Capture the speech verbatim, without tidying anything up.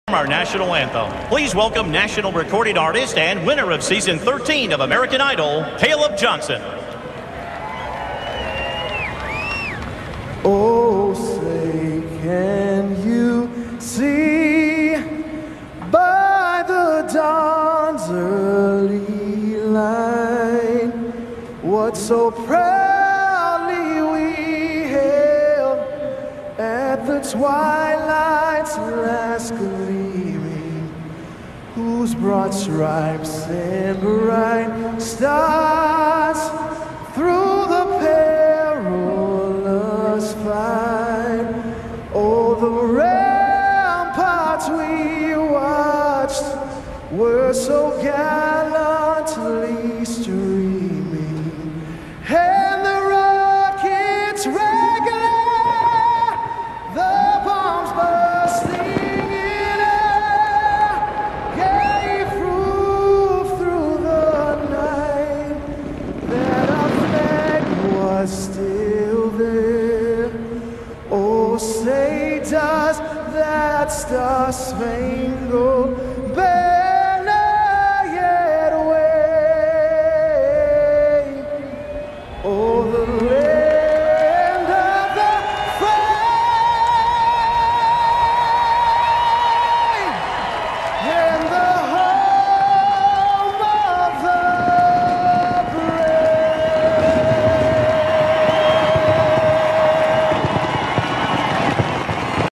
Our national anthem. Please welcome national recording artist and winner of season thirteen of American Idol, Caleb Johnson. Oh, say, can you see by the dawn's early light what so proudly we hailed at the twilight's last gleaming, whose broad stripes and bright stars through the perilous fight, oh, the ramparts we watched were so gallantly streaming, and the rockets regular, the bombs bursting in air, gave proof through the night that our flag was still there. Oh, say does that star-spangled